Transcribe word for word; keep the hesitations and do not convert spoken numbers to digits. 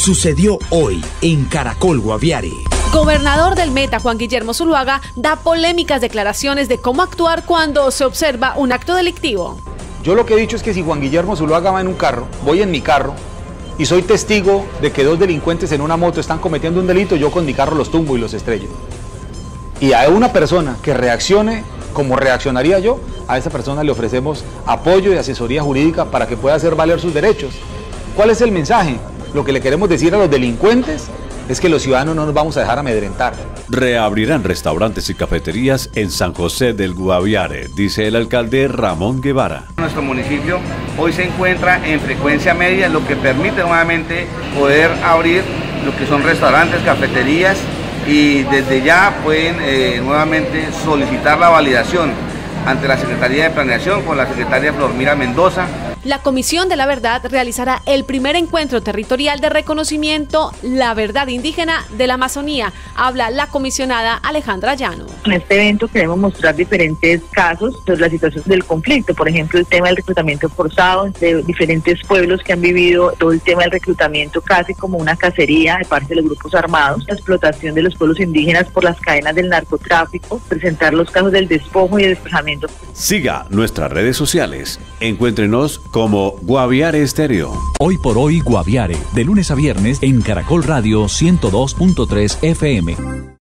Sucedió hoy en Caracol Guaviare. Gobernador del Meta, Juan Guillermo Zuluaga, da polémicas declaraciones de cómo actuar cuando se observa un acto delictivo. Yo lo que he dicho es que si Juan Guillermo Zuluaga va en un carro, voy en mi carro, y soy testigo de que dos delincuentes en una moto están cometiendo un delito, yo con mi carro los tumbo y los estrello. Y a una persona que reaccione como reaccionaría yo, a esa persona le ofrecemos apoyo y asesoría jurídica para que pueda hacer valer sus derechos. ¿Cuál es el mensaje? Lo que le queremos decir a los delincuentes es que los ciudadanos no nos vamos a dejar amedrentar. Reabrirán restaurantes y cafeterías en San José del Guaviare, dice el alcalde Ramón Guevara. Nuestro municipio hoy se encuentra en frecuencia media, lo que permite nuevamente poder abrir lo que son restaurantes, cafeterías, y desde ya pueden eh, nuevamente solicitar la validación ante la Secretaría de Planeación con la secretaria Flormira Mendoza. La Comisión de la Verdad realizará el primer encuentro territorial de reconocimiento La Verdad Indígena de la Amazonía. Habla la comisionada Alejandra Llano. En este evento queremos mostrar diferentes casos de la situación del conflicto, por ejemplo, el tema del reclutamiento forzado de diferentes pueblos que han vivido todo el tema del reclutamiento casi como una cacería de parte de los grupos armados, la explotación de los pueblos indígenas por las cadenas del narcotráfico, presentar los casos del despojo y el desplazamiento. Siga nuestras redes sociales. Encuéntrenos como Guaviare Estéreo. Hoy por hoy Guaviare, de lunes a viernes en Caracol Radio ciento dos punto tres F M.